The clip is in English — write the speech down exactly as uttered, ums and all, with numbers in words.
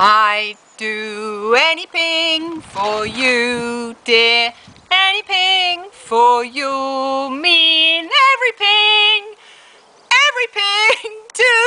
I do anyping for you, dear. Anyping for you, mean everything, everything to